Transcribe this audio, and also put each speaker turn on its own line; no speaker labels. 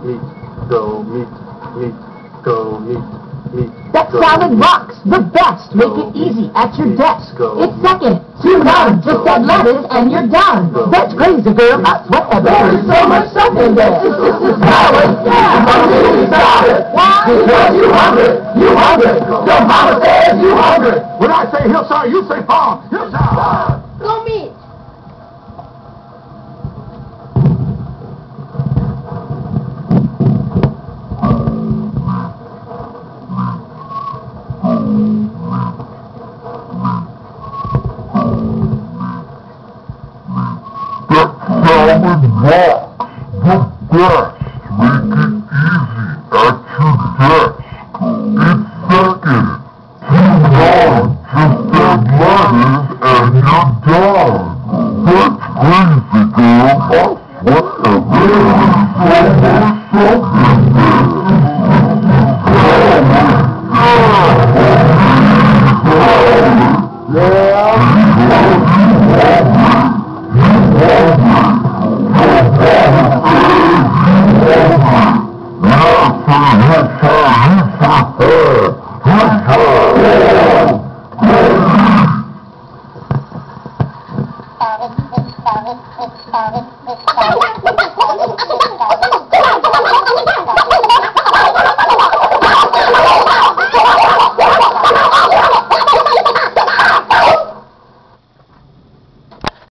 meat, go, meat, meat, go, meat, meat.
That salad rocks! The best! Make it easy at your desk. It's second. Too hard. Just add lettuce and you're done. That's crazy, girl. That's whatever. There's so much stuff in there. Salad! Yeah! Salad! Why? Because you hungry! You hungry! Your mama says you hungry!
When I say hillshire, you say farm. Hillshire!
Go meat.